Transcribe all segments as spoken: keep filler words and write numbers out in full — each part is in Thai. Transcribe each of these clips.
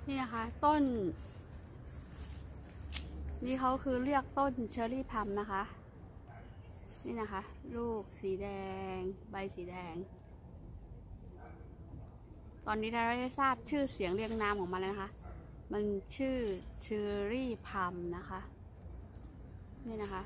นี่นะคะต้นนี่เขาคือเรียกต้นเชอร์รี่พัมนะคะนี่นะคะลูกสีแดงใบสีแดงตอนนี้เราได้ทราบชื่อเสียงเรียงนามของมันแล้วนะคะมันชื่อเชอร์รี่พัมนะคะนี่นะคะ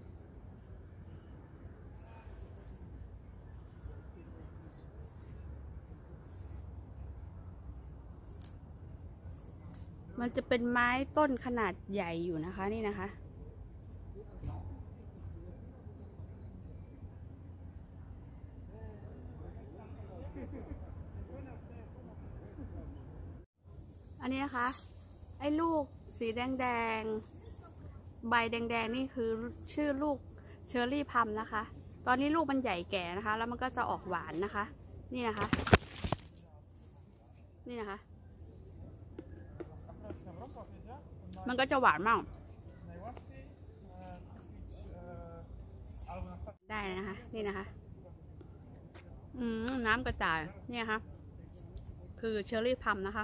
มันจะเป็นไม้ต้นขนาดใหญ่อยู่นะคะนี่นะคะอันนี้นะคะไอ้ลูกสีแดงแดงใบแดงแดงนี่คือชื่อลูกเชอร์รี่พัมนะคะตอนนี้ลูกมันใหญ่แก่นะคะแล้วมันก็จะออกหวานนะคะนี่นะคะนี่นะคะมันก็จะหวานมากได้นะคะนี่นะคะอืมน้ำกระจายนี่นะคะคือเชอร์รี่พัมนะคะ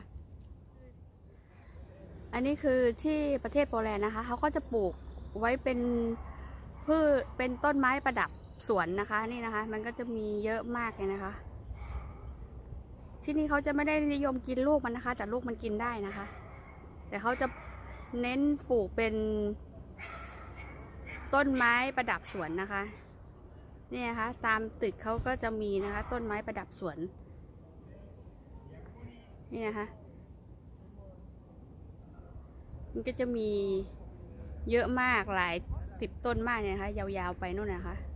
อันนี้คือที่ประเทศโปแลนด์นะคะเขาก็จะปลูกไว้เป็นพืชเป็นต้นไม้ประดับสวนนะคะนี่นะคะมันก็จะมีเยอะมากเลยนะคะที่นี่เขาจะไม่ได้นิยมกินลูกมันนะคะแต่ลูกมันกินได้นะคะแต่เขาจะเน้นปลูกเป็นต้นไม้ประดับสวนนะคะนี่นะคะตามตึกเขาก็จะมีนะคะต้นไม้ประดับสวนนี่นะคะมันก็จะมีเยอะมากหลายสิบต้นมากเลยนะคะยาวๆไปนู่นนะคะ